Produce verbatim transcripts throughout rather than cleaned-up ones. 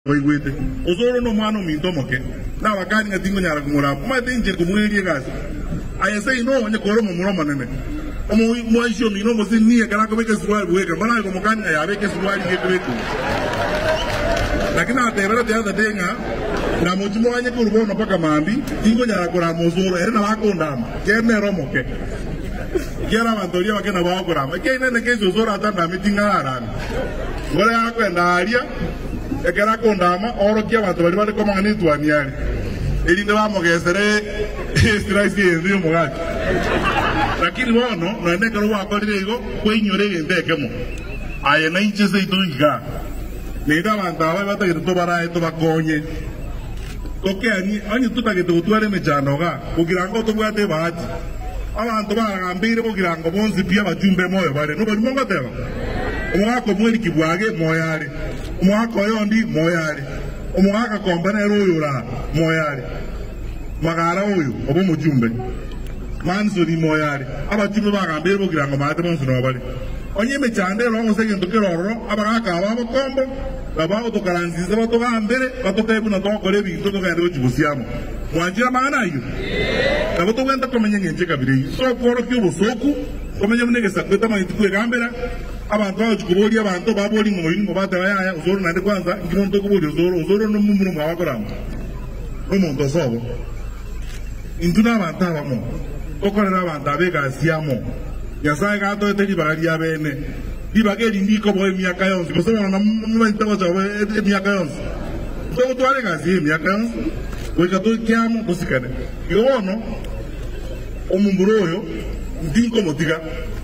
Wait, Osoro no mano mi tomoke. Now I can't get thing on Mura. My danger to Mugi gas. I say no when you call him Roman. Omo mo show me no mo sin ni kana ko make swal weka bana ko mo kan ya make swal ni kwetu. Lakini atebera the other day nga na mo jumo anye ko rubo no paka mambi tingo nyara ko ra mo Osoro ere na wako ndama. Kene romo ke. Kera mantoria wakena wako ra. Ke nene ke Osoro atanda mitinga ara. Ngore yako ndaria ekera kondama oro kia watu bali bali koma ngani tuaniani ili ndo wamo gesere strike ndio mugaki lakini wono na ndeka ro wako lego kwenyore ndeke mo aye na inche se ituiga nida bantaba bata que to bara eto bakonye koke ani ani tutake to tuare mechanoga Mugirango to bwate bahati abantu baragambire Mugirango bonzi pia bajumbe moyo bare no bali monga teba umwako mweri kibwage moyari umwako yondi moyari umwaka kombana royura moyari magara oyo obo mujumbe manzo ni moyari abajumbe bagambire Mugirango mate bonzo no bali onye mechande ro ngo sege ndokero abaka abo kombo baba to karanziza bato gambere bato tebu na to kore bi to gande ojibusiamo mwanjira maana iyo abo to ganda komenya ngenje kabiri so koro kyo soku komenya munege sakweta mayitukwe gambera abantu bajukuboli abantu baboli ngo yingo bataya Osoro nande kwanza ngiro ndo kuboli Osoro Osoro no mumuru mwabakoramo omuntu sobo induna abantu abamo okorera abantu abega siamo yasaye gato eteli bagari abene ibageri ndiko boy miaka yonse ko sobona na mumenta wa jawe miaka yonse so to ale gazi miaka yonse we ka to kiamo busikane yono omumburoyo ndinko motiga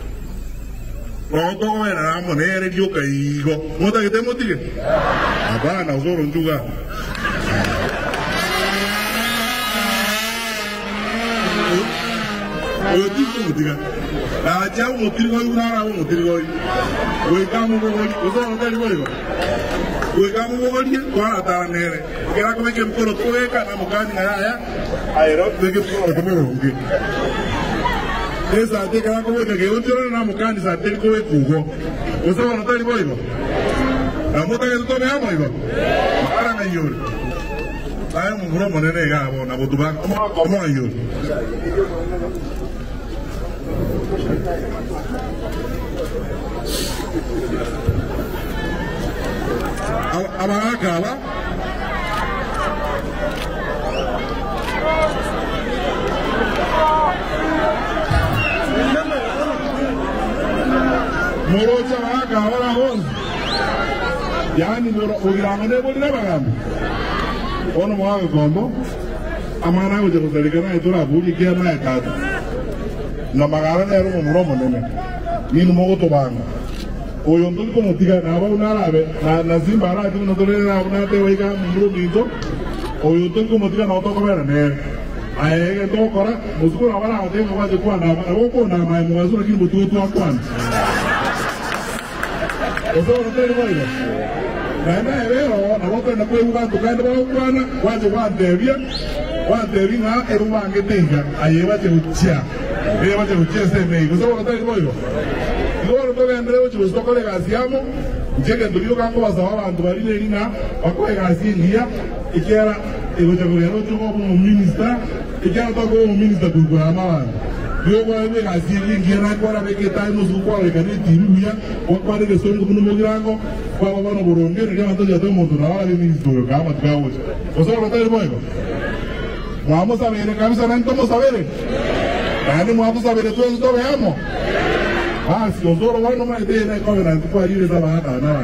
Roto ko era mo nere dio kaigo. Mota que te motive. Abana Osoro njuga. Oyo tiko motiga. Na cha mo tirigo una mo tirigo. We kamo mo Osoro tali boyo. We kamo mo goli kwa ta nere. Kera ko ke mporo to eka na mukani na ya. Aero ke mporo to mo ngi. Esa te kana ko ke ontoro na mukani sa te ko ekugo Osoro no tali boyo amota ke to me amo ibo para na yoro ay mo bro mo nene ga bo na botuba ko mo yoro abaka ba Morocha waka ahora vos. Yani Mugirango ne boli na bagambi. Ono mwawe kombo. Amana uje kusalikana itura buli kia na ekata. Na magara na ero muromo nene. Ninu mogo to banga. Oyo nduli ko motiga na ba unarabe na na simba ara tu no tole na una te wega mumuru mito. Oyo nduli ko motiga na to ko bera ne. Aye to kora musuko na bara ate mo waje kwa na ba ko na mai mo wazo kini butu tu akwan. Osoro tele boyo. Na na ero na boto na kwe uga tukanda ba ukwana waje wa devia. Wa devia eru wange tenga aye waje uchia. Aye waje uchia se mei. Osoro tele boyo. Loro to gandre uchi usoko le gasiamo. Jeke ndulio kango basawa bantu bali le ina bakwe gasi ngia ikera ego chakuriano chuko como ministra ikera to como ministra du ama. Yo voy a ver así en guerra para ver qué tal nos ocurre de que tiruya o para que son como Mugirango para bueno boronguero ya entonces ya todo mundo ahora de ministro que vamos a trabajar Osoro no te muevo vamos a ver cabeza no vamos a ver vamos a ver todo esto veamos ah si Osoro bueno más de la cobertura tú puedes ir esa bajada nada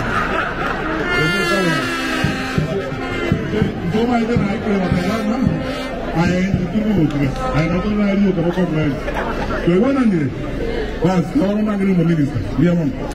yo más de la que va no Ay, tú no lo crees. Ay, no te lo digo que no compras. Pero bueno, Andrés, vas, ahora no me agrimo, ministro. Mi amor.